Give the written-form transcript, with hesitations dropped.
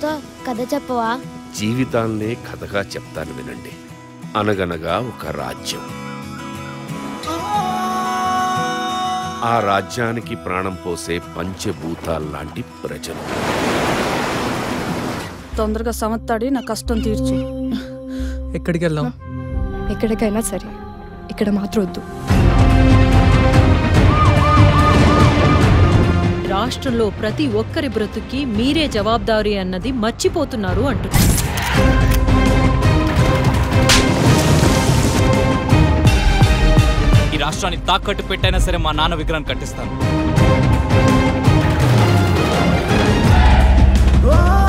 చెప్తా కథ చెప్పవా? జీవితాన్నే కథగా చెప్తాను వినండి. అనగనగా ఒక రాజ్యం. ఆ రాజ్యానికి ప్రాణం పోసే పంచభూతాల్లాంటి ప్రజలు. తొందరగా సమత్తాడి నా కష్టం తీర్చు. ఎక్కడికి వెళ్దాం? ఎక్కడికైనా సరే, ఇక్కడ మాత్రం వద్దు. రాష్ట్రంలో ప్రతి ఒక్కరి బ్రతుక్కి మీరే జవాబుదారీ అన్నది మర్చిపోతున్నారు అంటున్నారు. ఈ రాష్ట్రాన్ని తాకట్టు పెట్టైనా సరే మా నాన్న విగ్రహాన్ని కట్టిస్తాను.